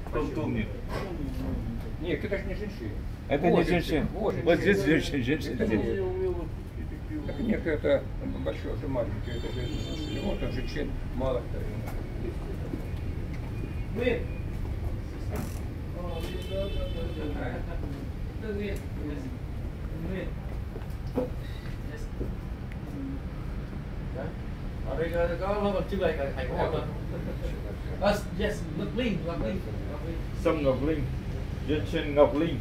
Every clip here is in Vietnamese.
Контум нет. Нет, это же не женщина. Это не женщина. Вот здесь женщина. Так нет, это большой, это маленький, это же женщина. Вот он женщин мало. Nguyên. Nguyên. Ở đây có trưng bày ảnh của em mà. Yes, Ngọc Linh. Sâm Ngọc Linh. Jensen Ngọc Linh.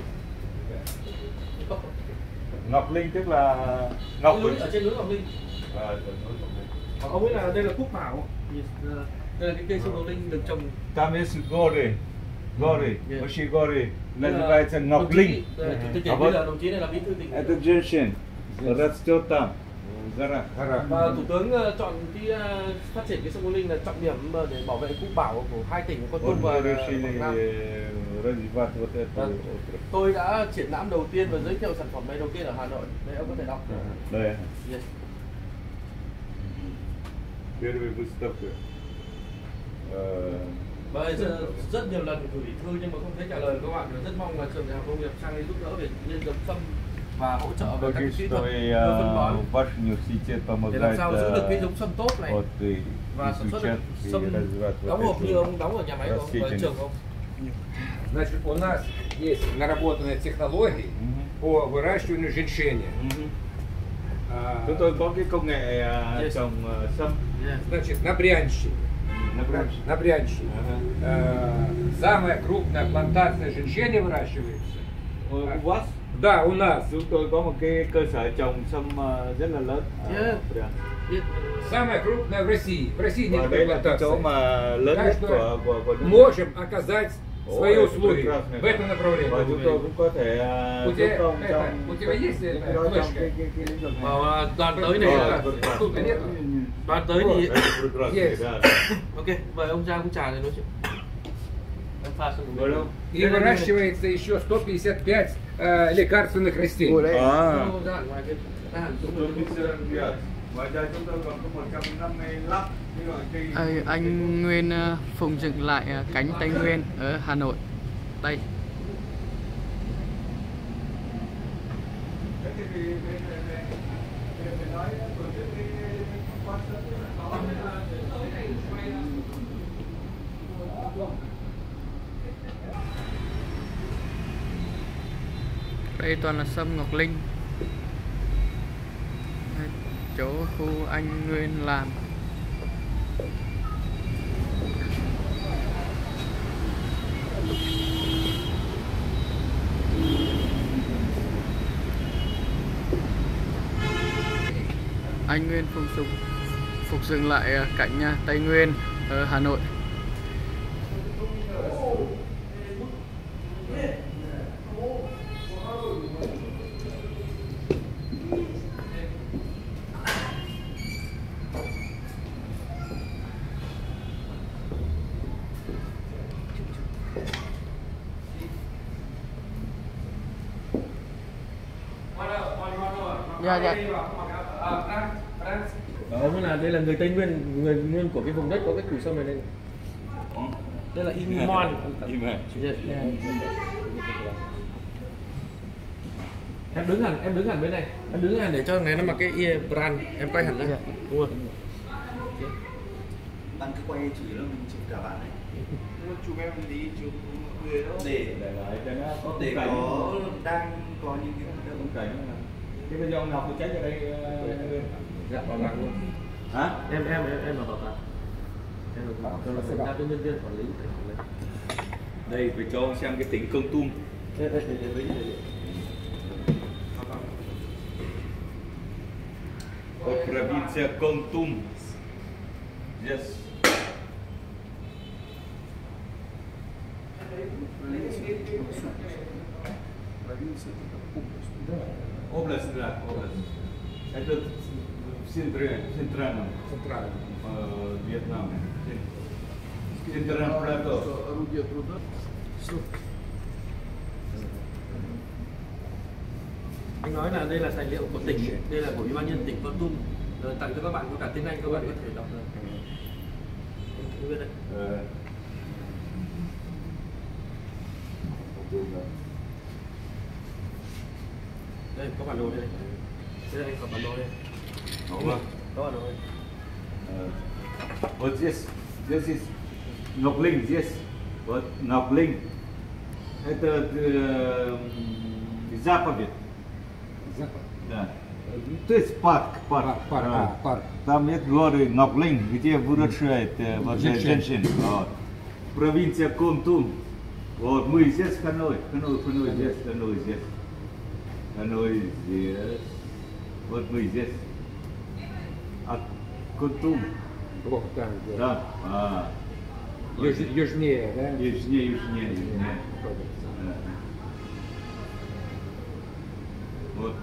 Ngọc Linh tức là Ngọc Linh ở trên núi Ngọc Linh. Ông ấy là đây là Quốc Bảo. Đây là cái cây sông Ngọc Linh được trồng. Tam jest gory. Osi gory. Называется Ngọc Linh. Bây giờ đồng chí này là bí thư tỉnh. Это Jensen. Растет там. Гора. Và Thủ tướng chọn cái phát triển cái sông Ngọc Linh là trọng điểm để bảo vệ quốc bảo của hai tỉnh Con Tum và Quảng Nam. Tôi đã triển lãm đầu tiên và giới thiệu sản phẩm này đầu tiên ở Hà Nội. Đây ông có thể đọc. Đây. Yes. Первая выставка. Và rất nhiều lần gửi thư nhưng mà không thấy trả lời các bạn. Rất mong là trường đại học công nghiệp sang đây giúp đỡ về nhân giống sâm và hỗ trợ về các kỹ thuật phân bón để làm sao giữ được cái giống sâm tốt này và sản xuất được sâm đóng hộp như ông đóng ở nhà máy của ông, trường không? Значит, у нас есть наработанные технологии по выращиванию женьшеня. Chúng tôi có cái công nghệ trồng sâm. Значит, на Брянщине. На Брянщине. Самая крупная плантация женьшеня выращивается. У вас? Да, у нас. Chúng tôi có một cái cơ sở trồng sâm rất là lớn. Самая крупная в России. В России нет такой плантации. Chỗ mà lớn nhất của можем оказать свои услуги в этом направлении. Và chúng tôi cũng có thể у тебя есть флешка? Đoàn tới này đoàn tới thì ok, mời ông ra trà này nói chuyện. И выращивается еще 155 лекарственных растений. Anh Nguyên phụng dựng lại cánh Tây Nguyên ở Hà Nội. Đây. Đây toàn là sâm Ngọc Linh. Đây, chỗ khu anh Nguyên làm. Anh Nguyên phục dựng lại cảnh Tây Nguyên ở Hà Nội. Dạ. Ông là đây là người Tây Nguyên, người nguyên của cái vùng đất có cái củ sâm này đây. Đây là Imon. Em đứng hẳn bên này. Em đứng hẳn để cho người nó mặc cái ear brand, em quay hẳn ra. Đúng rồi. Bạn cứ quay chủ yếu là mình chụp cả bạn này. Chụp em tí, chụp người đâu. Để có đang có những cái khung cảnh. Thế bây giờ ông Ngọc cháy ở đây dạ bảo tàng luôn. Hả? Em là bảo tàng. Em là bảo tàng. Giao cho nhân viên quản lý. Đây phải cho ông xem cái tính Con Tum. Provincia Con Tum. Yes. Область, да, область. Это центральном Вьетнаме. Центральный плато. Орудие труда. Anh nói là đây là tài liệu của tỉnh, đây là của Ủy ban nhân tỉnh Con Tum, tặng cho các bạn có cả tiếng Anh, các bạn có thể đọc được. Đây có bản đồ đây. Đây có bản đồ đây. Có Có bản đồ đây. Вот здесь is Ngọc Linh, здесь вот Ngọc Linh. Это заповедь. Запад. Да. То есть парк. Парк. Там есть горы Ngọc Linh, где выращивают женщин. Вот. Провинция Kon-Tum. Вот мы здесь Ханой здесь, Ханой здесь. Вот мы здесь. А Kon-Tum. Вот там, где. Да. Южнее, да? Южнее. Да. Вот.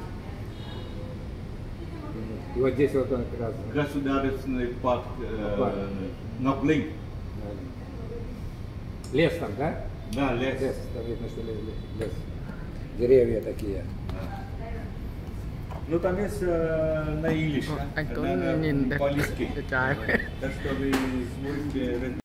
И вот здесь вот он как раз. Государственный парк Ngọc Linh. Лес там, да? Да, лес. Лес, там видно, что лес. Деревья такие. Ну там есть на Илише. Anh Tuấn nhìn đẹp По-лиски. trái. Так что вы сможете